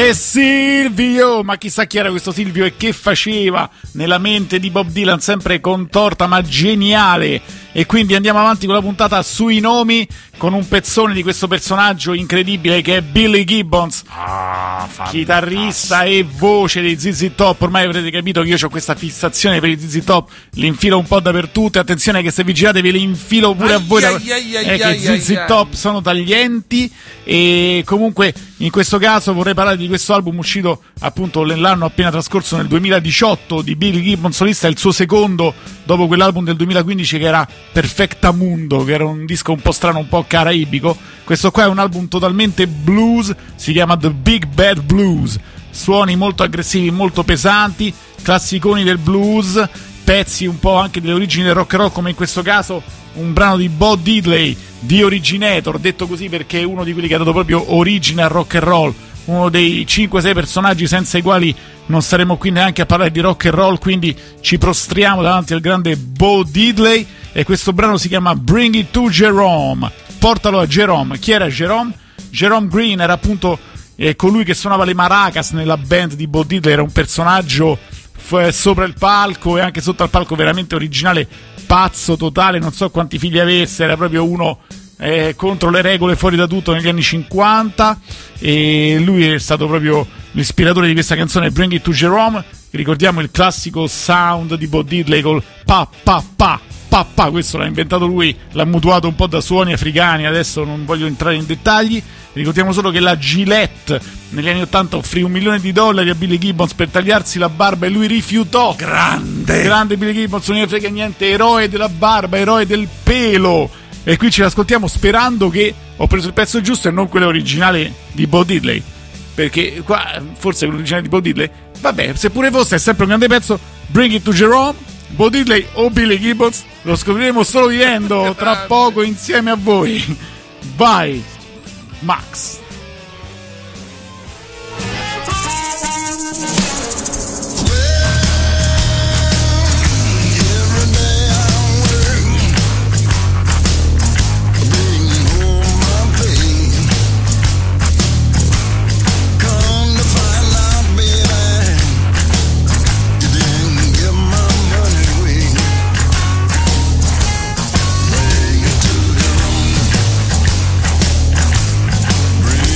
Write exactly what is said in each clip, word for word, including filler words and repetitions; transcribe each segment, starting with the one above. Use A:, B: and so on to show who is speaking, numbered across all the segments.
A: E Silvio, ma chissà chi era questo Silvio e che faceva nella mente di Bob Dylan, sempre contorta ma geniale. E quindi andiamo avanti con la puntata sui nomi, con un pezzone di questo personaggio incredibile che è Billy Gibbons,
B: ah,
A: chitarrista e voce dei Z Z Top. Ormai avrete capito che io ho questa fissazione per i Z Z Top, li infilo un po' dappertutto. Attenzione che se vi girate ve li infilo pure a voi,
B: ai, ai, ai,
A: è
B: ai,
A: che i Z Z Top sono taglienti. E comunque in questo caso vorrei parlare di questo album uscito appunto l'anno appena trascorso, nel duemiladiciotto, di Billy Gibbons solista, il suo secondo dopo quell'album del duemilaquindici che era Perfectamundo, che era un disco un po' strano, un po' caraibico. Questo qua è un album totalmente blues, si chiama The Big Bad Blues, suoni molto aggressivi, molto pesanti, classiconi del blues, pezzi un po' anche delle origini del rock and roll, come in questo caso un brano di Bo Diddley, di Originator, detto così perché è uno di quelli che ha dato proprio origine al rock and roll, uno dei cinque sei personaggi senza i quali non saremo qui neanche a parlare di rock and roll, quindi ci prostriamo davanti al grande Bo Diddley. E questo brano si chiama Bring It to Jerome, portalo a Jerome. Chi era Jerome? Jerome Green era appunto eh, colui che suonava le maracas nella band di Bo Diddley, era un personaggio f- sopra il palco e anche sotto al palco veramente originale, pazzo totale, non so quanti figli avesse, era proprio uno eh, contro le regole, fuori da tutto negli anni cinquanta, e lui è stato proprio l'ispiratore di questa canzone Bring It to Jerome. Ricordiamo il classico sound di Bo Diddley col pa pa pa pa pa, questo l'ha inventato lui, l'ha mutuato un po' da suoni africani, adesso non voglio entrare in dettagli. Ricordiamo solo che la Gillette negli anni ottanta offrì un milione di dollari a Billy Gibbons per tagliarsi la barba e lui rifiutò.
B: Grande
A: grande Billy Gibbons, non ne frega niente, eroe della barba, eroe del pelo. E qui ce l'ascoltiamo sperando che ho preso il pezzo giusto e non quello originale di Bo Diddley, perché qua forse l'originale di Bo Diddley, vabbè, se pure fosse è sempre un grande pezzo. Bring It to Jerome, Bo Diddley o Billy Gibbons, lo scopriremo solo vivendo tra poco insieme a voi. Vai Max.
C: Bring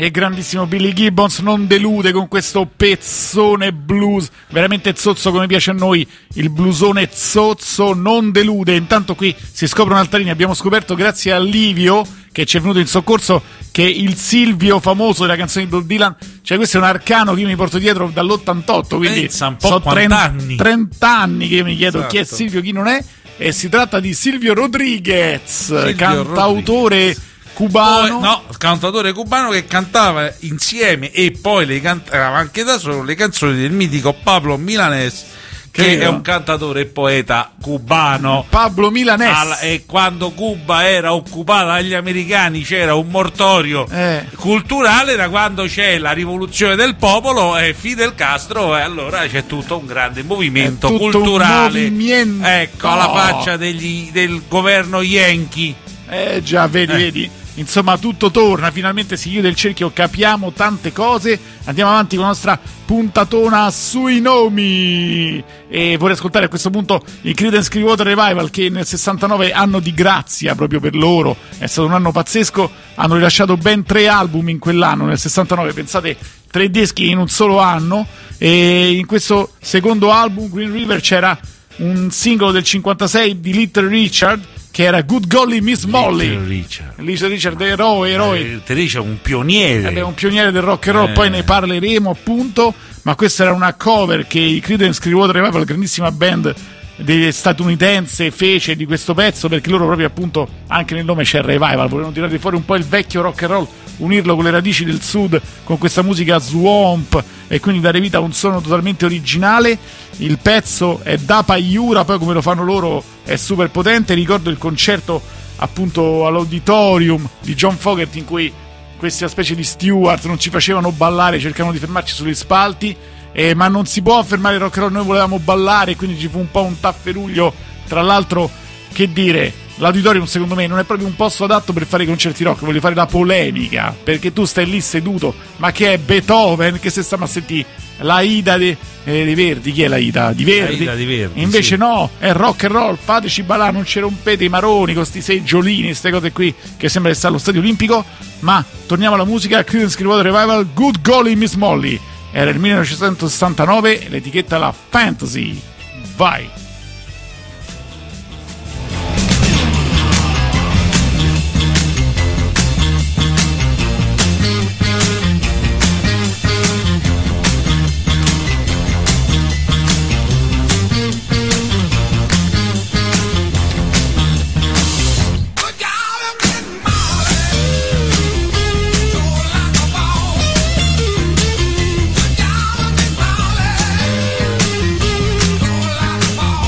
A: E grandissimo Billy Gibbons non delude con questo pezzone blues, veramente zozzo come piace a noi, il bluesone zozzo non delude. Intanto qui si scoprono altarini, abbiamo scoperto grazie a Livio che ci è venuto in soccorso che il Silvio famoso della canzone di Bob Dylan, cioè questo è un arcano che io mi porto dietro dall'ottantotto, quindi
B: Pensa un po'
A: so
B: trenta anni.
A: trenta anni che io mi chiedo
B: esatto.
A: Chi è Silvio, chi non è, e si tratta di Silvio Rodriguez,
B: Silvio
A: cantautore
B: Rodriguez.
A: cubano.
B: Poi, no, cantautore cubano che cantava insieme e poi le cantava anche da solo le canzoni del mitico Pablo Milanés, che
A: Credo.
B: è un cantatore e poeta cubano.
A: Pablo Milanés.
B: Alla, e quando Cuba era occupata dagli americani c'era un mortorio
A: Eh.
B: culturale, da quando c'è la rivoluzione del popolo e Fidel Castro, e allora c'è tutto un grande movimento
A: È tutto un
B: culturale,
A: movimento.
B: ecco, alla faccia degli, del governo Yankee.
A: Eh già, vedi,
B: Eh.
A: vedi. Insomma, tutto torna, finalmente si chiude il cerchio, capiamo tante cose. Andiamo avanti con la nostra puntatona sui nomi. E vorrei ascoltare a questo punto i Creedence Clearwater Revival, che nel sessantanove, anno di grazia proprio per loro, è stato un anno pazzesco. Hanno rilasciato ben tre album in quell'anno, nel sessantanove, pensate, tre dischi in un solo anno. E in questo secondo album, Green River, c'era un singolo del cinquantasei di Little Richard, che era Good Golly Miss Molly.
B: Little Richard.
A: Little Richard, eroe, eroe.
B: Eh, Little Richard è un pioniere.
A: È un pioniere del rock and roll,
B: Eh.
A: poi ne parleremo appunto, ma questa era una cover che i Creedence Clearwater Revival, la grandissima band statunitense, fece di questo pezzo, perché loro proprio appunto anche nel nome c'è Revival, volevano tirare fuori un po' il vecchio rock and roll, unirlo con le radici del sud, con questa musica swamp, e quindi dare vita a un suono totalmente originale. Il pezzo è da paiura, poi come lo fanno loro è super potente. Ricordo il concerto appunto all'auditorium di John Fogerty, in cui questa specie di steward non ci facevano ballare, cercavano di fermarci sugli spalti, eh, ma non si può fermare il rock and roll, noi volevamo ballare, quindi ci fu un po' un tafferuglio. Tra l'altro, che dire, l'auditorium secondo me non è proprio un posto adatto per fare i concerti rock, voglio fare la polemica, perché tu stai lì seduto, ma che è Beethoven che se stiamo a sentire la Ida dei eh, Verdi, chi è la Ida? Di Verdi?
B: La Ida di Verdi,
A: invece
B: sì.
A: no, è rock and roll, fateci ballare, non ci rompete i maroni con sti seggiolini, queste cose qui che sembra che sta allo Stadio Olimpico. Ma torniamo alla musica. Creedence Clearwater Revival, Good Golly Miss Molly, era il millenovecentosessantanove, l'etichetta la Fantasy. Vai.
C: Ball.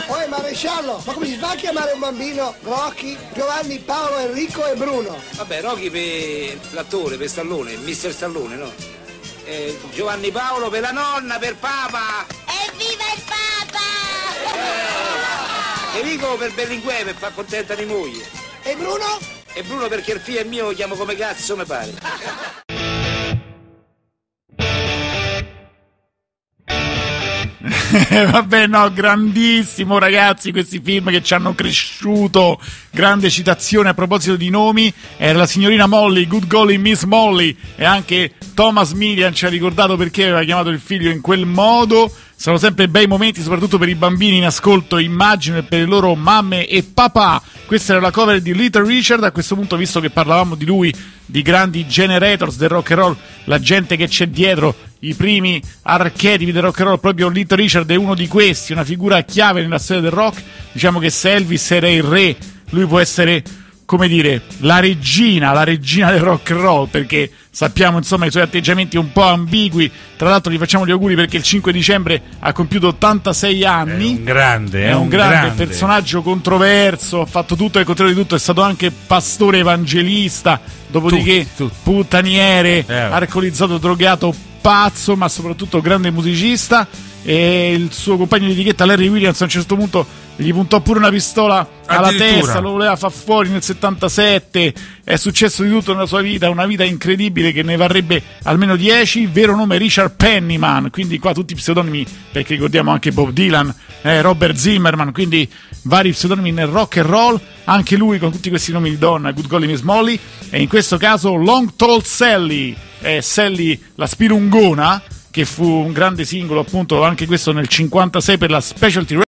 C: Poi maresciallo, ma come si fa a chiamare un bambino Rocky, Giovanni, Paolo, Enrico e Bruno?
D: Vabbè, Rocky per l'attore, per Stallone, mister Stallone, no? Eh, Giovanni Paolo per la nonna, per Papa!
E: Evviva il Papa!
D: Eh, Enrico per Berlinguer, per far contenta di moglie.
C: E Bruno?
D: E Bruno perché il figlio è mio, lo chiamo come cazzo mi pare.
A: Vabbè, no, grandissimo, ragazzi, questi film che ci hanno cresciuto. Grande citazione a proposito di nomi, era la signorina Molly, Good Golly Miss Molly, e anche Thomas Millian ci ha ricordato perché aveva chiamato il figlio in quel modo. Sono sempre bei momenti, soprattutto per i bambini in ascolto, immagino, e per le loro mamme e papà. Questa era la cover di Little Richard. A questo punto, visto che parlavamo di lui, di grandi generators del rock and roll, la gente che c'è dietro, i primi archetipi del rock and roll, proprio Little Richard è uno di questi, una figura chiave nella storia del rock. Diciamo che se Elvis era il re, lui può essere, come dire, la regina, la regina del rock and roll, perché sappiamo insomma i suoi atteggiamenti un po' ambigui. Tra l'altro gli facciamo gli auguri perché il cinque dicembre ha compiuto ottantasei anni.
B: È un grande,
A: è,
B: è
A: un,
B: un
A: grande,
B: grande
A: personaggio controverso, ha fatto tutto e il contrario di tutto, è stato anche pastore evangelista, dopodiché
B: Tutti, tutti.
A: puttaniere,
B: Eh.
A: alcolizzato, drogato, pazzo, ma soprattutto grande musicista. E il suo compagno di etichetta Larry Williams a un certo punto gli puntò pure una pistola alla
B: Addirittura.
A: testa, lo voleva far fuori nel settantasette. È successo di tutto nella sua vita, una vita incredibile che ne varrebbe almeno dieci. Vero nome Richard Penniman, quindi qua tutti pseudonimi, perché ricordiamo anche Bob Dylan, eh, Robert Zimmerman, quindi vari pseudonimi nel rock and roll. Anche lui con tutti questi nomi di donna, Good Golly Miss Molly, e in questo caso Long Tall Sally, eh, Sally la spilungona, che fu un grande singolo appunto anche questo nel cinquantasei per la Specialty